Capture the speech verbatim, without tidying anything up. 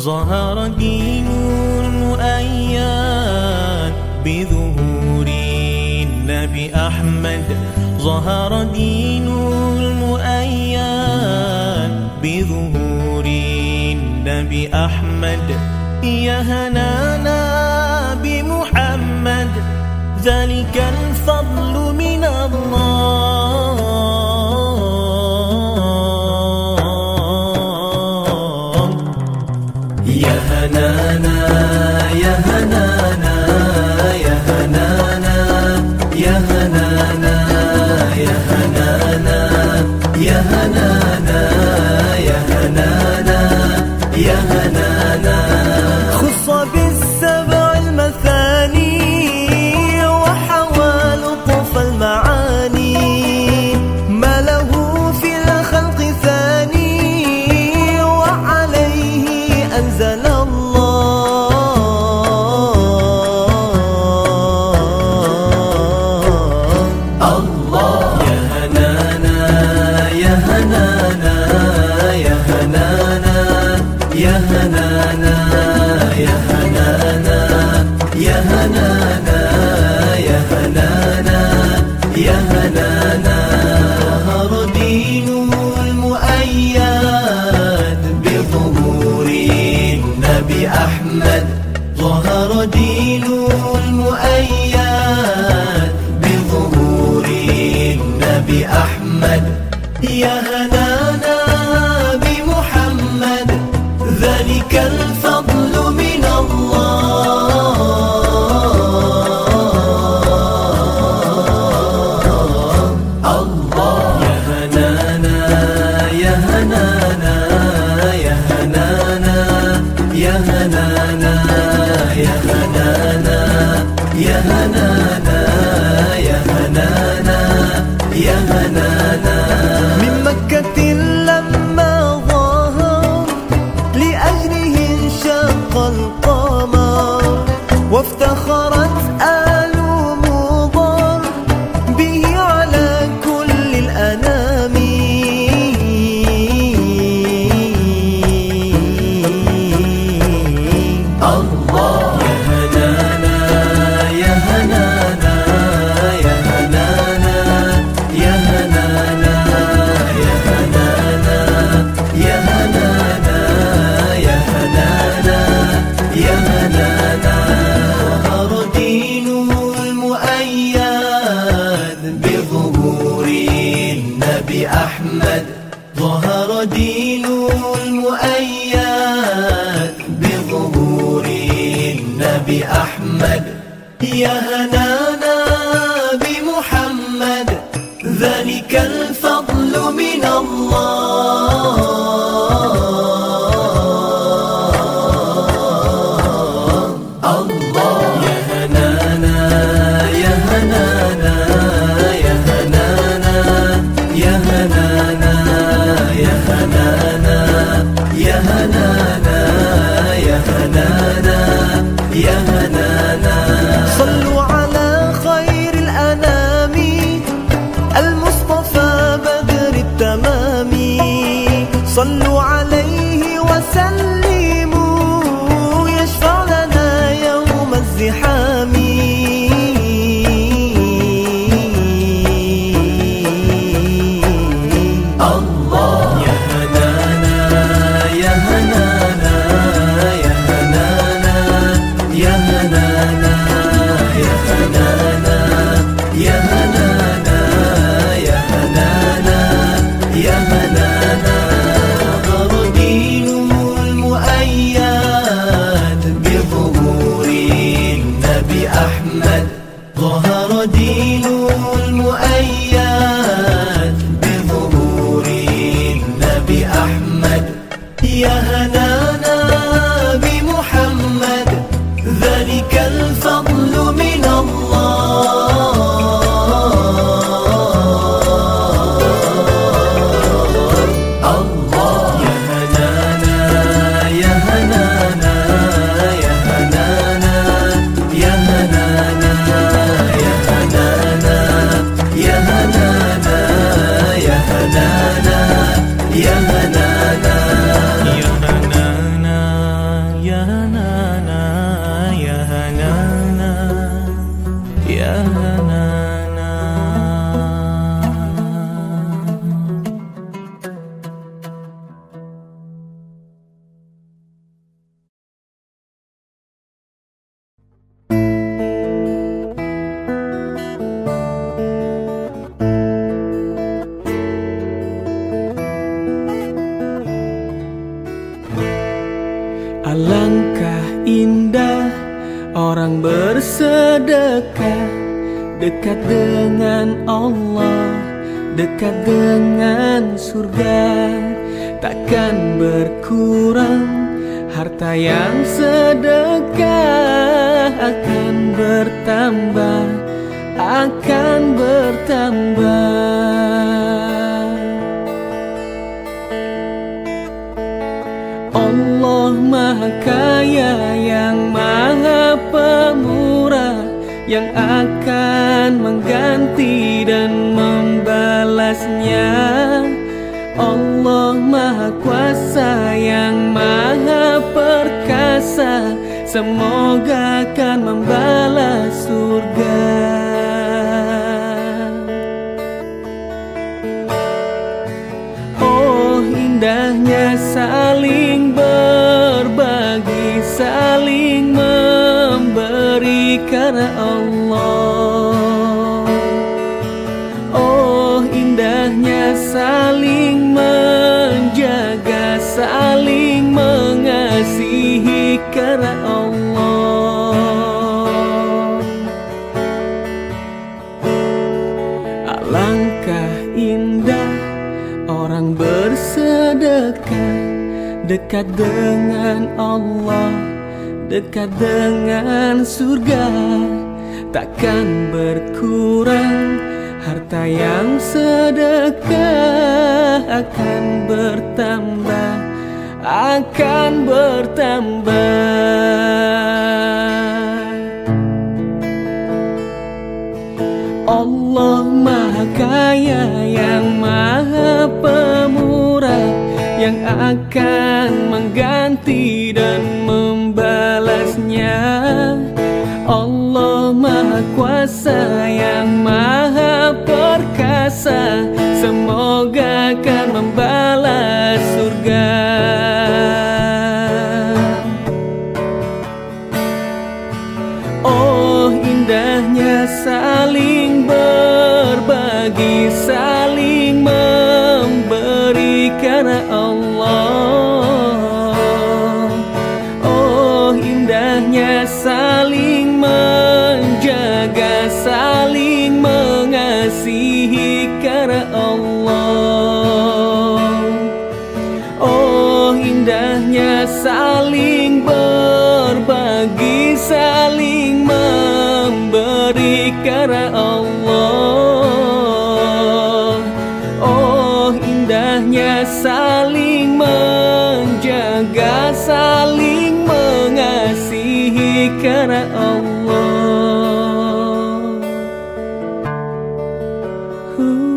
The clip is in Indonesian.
ظهر دين المؤيد بظهور النبي أحمد. ظهر دين المؤيد بظهور النبي أحمد. يا هنانا بمحمد ذلك الفضل من الله. يا هنانا يا هنانا يا هنانا يا هنانا يا هنانا يا هنانا يا هنانا يا هنانا. خص بالسبع المثاني وحوى لطف المعاني ما له في الخلق ثاني وعليه أنزل يا هنانا يا هنانا يا هنانا يا هنانا يا هنانا. ظهر دين المؤيد بظهور النبي أحمد. ظهر دين المؤيد بظهور النبي أحمد. يا هنانا بمحمد ذلك الفضل من الله. الله يا هنانا يا هنانا يا هنانا يا هنانا يا هنانا يا هنانا يا هنانا يا هنانا. من مكة لما ظهر لأجله انشق القمر وافتخرت آل مضر به على كل الأنام. الله يا هنانا يا هنانا يا هنانا يا هنانا يا هنانا يا هنانا يا هنانا يا هنانا. ظهر دين المؤيد بظهور النبي أحمد. ظهر دين المؤيد بظهور النبي أحمد. يا هنانا بمحمد ذلك الفضل من الله. الله يا هنانا يا هنانا يا هنانا يا هنانا يا هنانا يا هنانا يا هنانا يا هنانا. صلوا على خير الأنام المصطفى بدر التمام. صلوا عليه وسلموا يشفع لنا يوم الزحام. الله يا هنانا يا هنانا يا هنانا يا هنانا يا هنانا يا هنانا يا هنانا يا هنانا. dekat dengan Allah, dekat dengan surga. Takkan berkurang harta yang sedekah, akan bertambah, akan bertambah. Allah Maha Kaya yang Maha Pemurah, yang akan mengganti dan membalasnya. Allah Maha Kuasa yang Maha Perkasa, semoga akan membalas surga. Oh indahnya saling berbagi, saling memberi karena Allah. Oh indahnya saling menjaga, saling mengasihi karena Allah. Alangkah indah orang bersedekah, dekat dengan Allah, dekat dengan surga. Takkan berkurang harta yang sedekah, akan bertambah, akan bertambah. Allah Maha Kaya yang Maha Pemurah, yang akan mengganti dan membalasnya. Allah Maha Kuasa yang Maha Perkasa, semoga akan membalas surga. Oh indahnya saling berbagi, saling memberi karena Allah. Oh indahnya saling menjaga, saling mengasihi karena Allah. Oh indahnya saling berbagi, saling memberi karena Allah. Oh indahnya saling menjaga, saling mengasihi karena Allah.